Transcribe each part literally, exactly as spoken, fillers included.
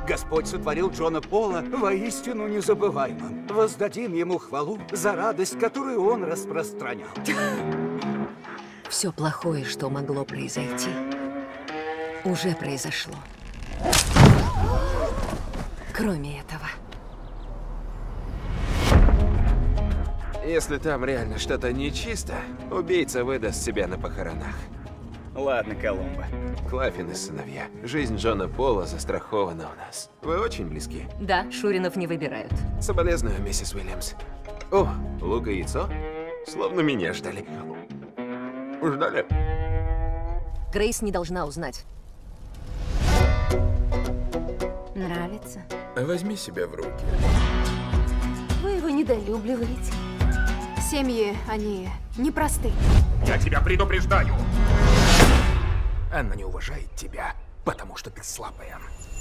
Господь сотворил Джона Пола воистину незабываемым. Воздадим ему хвалу за радость, которую он распространял. Все плохое, что могло произойти, уже произошло. Кроме этого. Если там реально что-то нечисто, убийца выдаст себя на похоронах. Ладно, Колумба. Клаффин и сыновья. Жизнь Джона Пола застрахована у нас. Вы очень близки. Да, Шуринов не выбирают. Соболезную, миссис Уильямс. О, лук и яйцо? Словно меня ждали. Ждали? Грейс не должна узнать. Нравится? Возьми себя в руки. Вы его недолюбливаете. Семьи, они непросты. Я тебя предупреждаю. Она не уважает тебя, потому что ты слабая.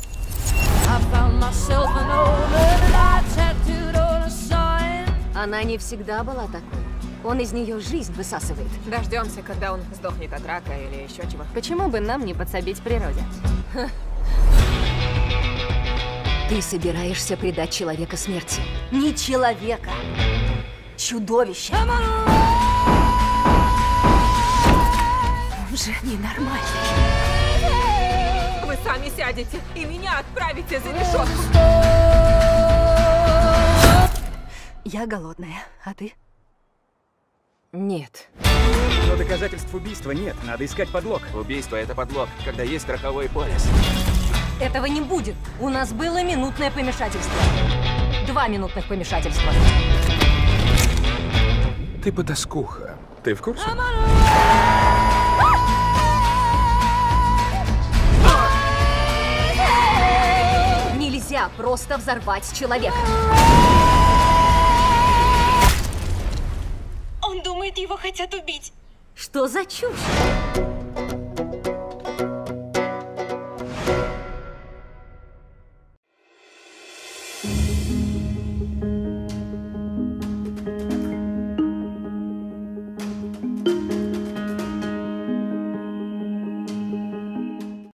Она не всегда была такой. Он из нее жизнь высасывает. Дождемся, когда он сдохнет от рака или еще чего. Почему бы нам не подсобить природе? Ты собираешься предать человека смерти. Не человека. Чудовище. Он же ненормальный. Вы сами сядете и меня отправите за решетку. Я голодная, а ты? Нет. Но доказательств убийства нет, надо искать подлог. Убийство — это подлог, когда есть страховой полис. Этого не будет. У нас было минутное помешательство. Два минутных помешательства. Ты потаскуха. Ты в курсе? Нельзя просто взорвать человека. Он думает, его хотят убить. Что за чушь?